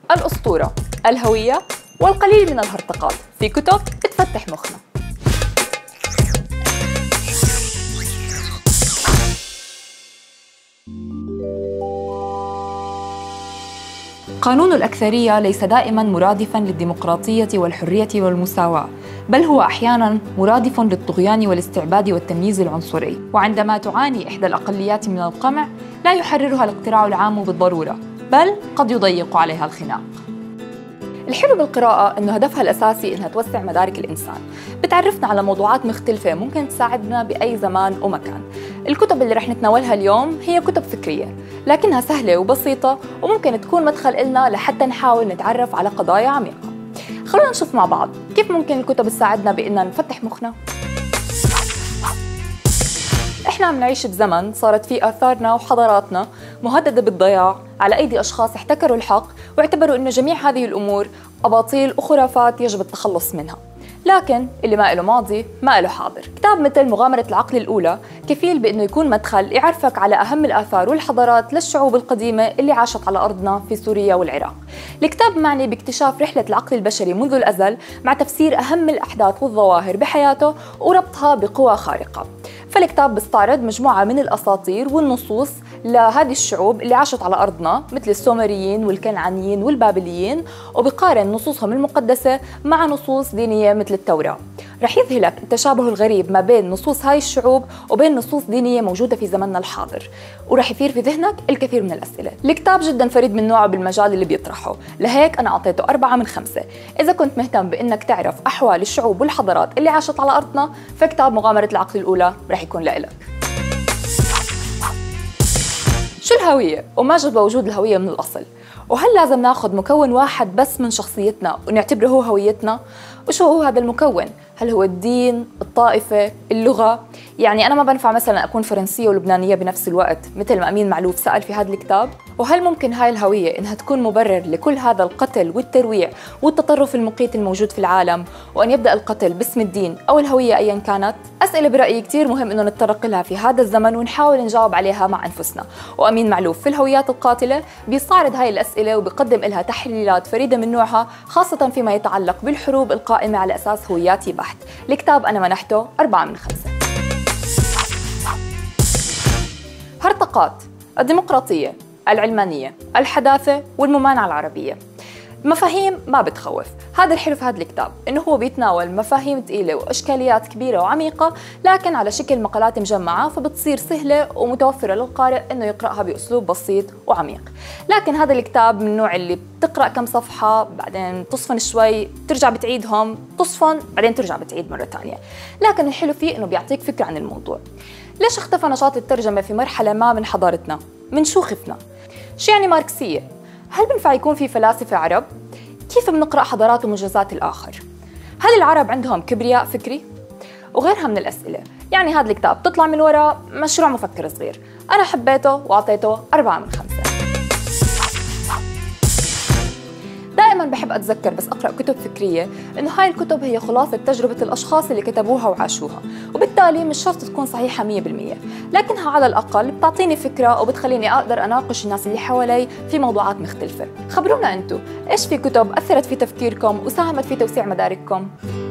الأسطورة، الهوية، والقليل من الهرطقات في كتب بتفتح مخنا. قانون الأكثرية ليس دائماً مرادفاً للديمقراطية والحرية والمساواة، بل هو أحياناً مرادف للطغيان والاستعباد والتمييز العنصري. وعندما تعاني إحدى الأقليات من القمع، لا يحررها الاقتراع العام بالضرورة، بل قد يضيق عليها الخناق. الحلو بالقراءة إنه هدفها الأساسي إنها توسع مدارك الإنسان، بتعرفنا على موضوعات مختلفة ممكن تساعدنا بأي زمان ومكان. الكتب اللي رح نتناولها اليوم هي كتب فكرية، لكنها سهلة وبسيطة وممكن تكون مدخل إلنا لحتى نحاول نتعرف على قضايا عميقة. خلونا نشوف مع بعض كيف ممكن الكتب تساعدنا بإننا نفتح مخنا. إحنا عم نعيش بزمن صارت فيه آثارنا وحضاراتنا مهددة بالضياع على أيدي أشخاص احتكروا الحق واعتبروا إن جميع هذه الأمور أباطيل وخرافات يجب التخلص منها. لكن اللي ما له ماضي ما له حاضر. كتاب مثل مغامرة العقل الأولى كفيل بأنه يكون مدخل يعرفك على أهم الآثار والحضارات للشعوب القديمة اللي عاشت على أرضنا في سوريا والعراق. الكتاب معني باكتشاف رحلة العقل البشري منذ الأزل مع تفسير أهم الأحداث والظواهر بحياته وربطها بقوى خارقة. فالكتاب بيستعرض مجموعة من الأساطير والنصوص لهذه الشعوب اللي عاشت على أرضنا مثل السومريين والكنعانيين والبابليين، وبقارن نصوصهم المقدسة مع نصوص دينية مثل التوراة. رح يذهلك التشابه الغريب ما بين نصوص هاي الشعوب وبين نصوص دينية موجودة في زمننا الحاضر، ورح يثير في ذهنك الكثير من الأسئلة. الكتاب جدا فريد من نوعه بالمجال اللي بيطرحه، لهيك أنا أعطيته 4 من 5. إذا كنت مهتم بأنك تعرف أحوال الشعوب والحضارات اللي عاشت على أرضنا، فكتاب مغامرة العقل الأولى رح يكون لإلك. شو الهوية؟ وما جاب وجود الهوية من الأصل؟ وهل لازم ناخذ مكون واحد بس من شخصيتنا ونعتبره هو هويتنا؟ وشو هو هذا المكون؟ هل هو الدين، الطائفة، اللغة؟ يعني أنا ما بنفع مثلا أكون فرنسية ولبنانية بنفس الوقت مثل ما أمين معلوف سأل في هذا الكتاب؟ وهل ممكن هاي الهوية إنها تكون مبرر لكل هذا القتل والترويع والتطرف المقيت الموجود في العالم، وأن يبدأ القتل باسم الدين أو الهوية أيا كانت؟ أسئلة برأيي كتير مهم إنه نتطرق لها في هذا الزمن ونحاول نجاوب عليها مع أنفسنا. وأمين معلوف في الهويات القاتلة بيستعرض هاي الأسئلة وبيقدم لها تحليلات فريدة من نوعها، خاصة فيما يتعلق بالحروب القائمة على أساس هوياتي بحت. الكتاب أنا منحته 4 من 5. هرطقات، الديمقراطية، العلمانية، الحداثة والممانعة العربية. مفاهيم ما بتخوف. هذا الحلو في هذا الكتاب إنه هو بيتناول مفاهيم ثقيلة وإشكاليات كبيرة وعميقة، لكن على شكل مقالات مجمعة، فبتصير سهلة ومتوفرة للقارئ إنه يقرأها بأسلوب بسيط وعميق. لكن هذا الكتاب من النوع اللي بتقرأ كم صفحة بعدين تصفن شوي، ترجع بتعيدهم، تصفن بعدين ترجع بتعيد مرة تانية. لكن الحلو فيه إنه بيعطيك فكرة عن الموضوع. ليش اختفى نشاط الترجمة في مرحلة ما من حضارتنا؟ من شو خفنا؟ شو يعني ماركسية؟ هل بنفع يكون في فلاسفة عرب؟ كيف بنقرأ حضارات ومنجزات الآخر؟ هل العرب عندهم كبرياء فكري؟ وغيرها من الأسئلة. يعني هذا الكتاب تطلع من وراء مشروع مفكر صغير. أنا حبيته وأعطيته 4 من 5. دائما بحب أتذكر بس أقرأ كتب فكرية إنه هاي الكتب هي خلاصة تجربة الأشخاص اللي كتبوها وعاشوها، وبالتالي مش شرط تكون صحيحة 100%، لكنها على الأقل بتعطيني فكرة وبتخليني أقدر أناقش الناس اللي حوالي في موضوعات مختلفة. خبرونا أنتو إيش في كتب أثرت في تفكيركم وساهمت في توسيع مدارككم؟